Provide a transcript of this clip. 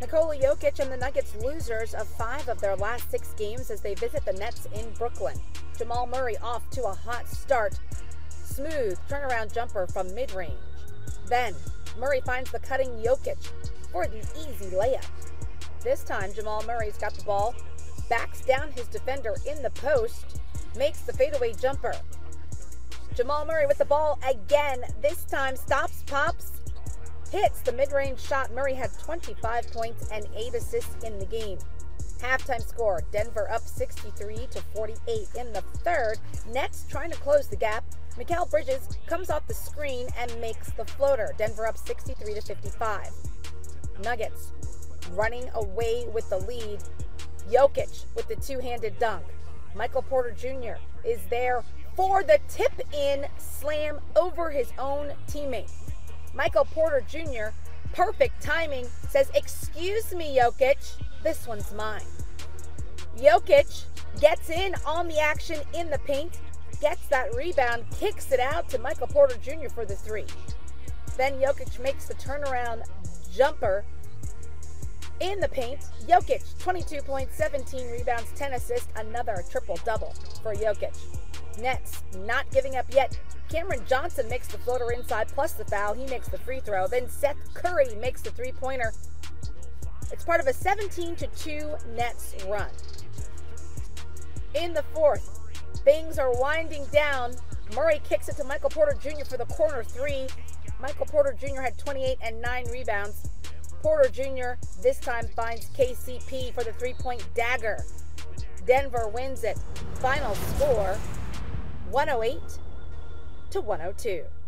Nikola Jokic and the Nuggets losers of 5 of their last 6 games as they visit the Nets in Brooklyn. Jamal Murray off to a hot start. Smooth turnaround jumper from mid-range. Then Murray finds the cutting Jokic for the easy layup. This time Jamal Murray's got the ball, backs down his defender in the post, makes the fadeaway jumper. Jamal Murray with the ball again, this time stops, pops, hits the mid-range shot. Murray had 25 points and 8 assists in the game. Halftime score, Denver up 63-48 in the third. Nets trying to close the gap. Mikal Bridges comes off the screen and makes the floater. Denver up 63-55. Nuggets running away with the lead. Jokic with the two-handed dunk. Michael Porter Jr. is there for the tip-in slam over his own teammate. Michael Porter Jr., perfect timing, says, "Excuse me, Jokic, this one's mine." Jokic gets in on the action in the paint, gets that rebound, kicks it out to Michael Porter Jr. for the 3. Then Jokic makes the turnaround jumper in the paint. Jokic, 22 points, 17 rebounds, 10 assists, another triple-double for Jokic. Nets not giving up yet. Cameron Johnson makes the floater inside plus the foul. He makes the free throw. Then Seth Curry makes the three-pointer. It's part of a 17-2 Nets run. In the fourth, things are winding down. Murray kicks it to Michael Porter Jr. for the corner 3. Michael Porter Jr. had 28 and 9 rebounds. Porter Jr. this time finds KCP for the three-point dagger. Denver wins it. Final score, 108-102.